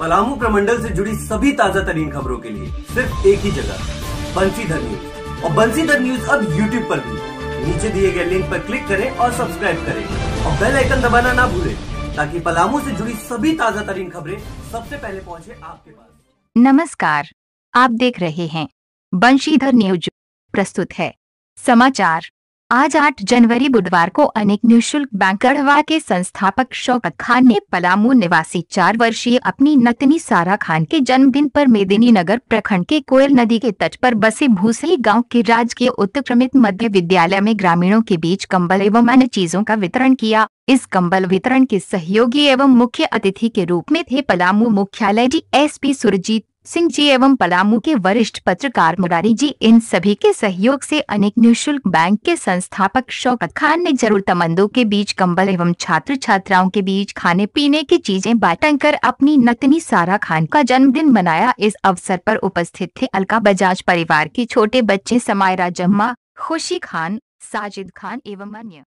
पलामू प्रमंडल से जुड़ी सभी ताजा तरीन खबरों के लिए सिर्फ एक ही जगह, बंसीधर न्यूज। और बंसीधर न्यूज अब यूट्यूब पर भी। नीचे दिए गए लिंक पर क्लिक करें और सब्सक्राइब करें और बेल आइकन दबाना ना भूलें ताकि पलामू से जुड़ी सभी ताजा तरीन खबरें सबसे पहले पहुंचे आपके पास। नमस्कार, आप देख रहे हैं बंसीधर न्यूज। प्रस्तुत है समाचार। आज 8 जनवरी बुधवार को अनेक निःशुल्क बैंक गढ़वा के संस्थापक शौकत खान ने पलामू निवासी 4 वर्षीय अपनी नतनी सारा खान के जन्मदिन पर मेदिनीनगर प्रखंड के कोयल नदी के तट पर बसे भूसई गांव के राजकीय उत्क्रमित मध्य विद्यालय में ग्रामीणों के बीच कंबल एवं अन्य चीजों का वितरण किया। इस कंबल वितरण के सहयोगी एवं मुख्य अतिथि के रूप में थे पलामू मुख्यालय डीएसपी सुरजीत सिंह जी एवं पलामू के वरिष्ठ पत्रकार मुरारी जी। इन सभी के सहयोग से अनेक निःशुल्क बैंक के संस्थापक शौकत खान ने जरूरतमंदों के बीच कंबल एवं छात्र छात्राओं के बीच खाने पीने की चीजें बांटकर अपनी नतनी सारा खान का जन्मदिन मनाया। इस अवसर पर उपस्थित थे अलका बजाज परिवार के छोटे बच्चे समायरा जम्मा, खुशी खान, साजिद खान एवं अन्य।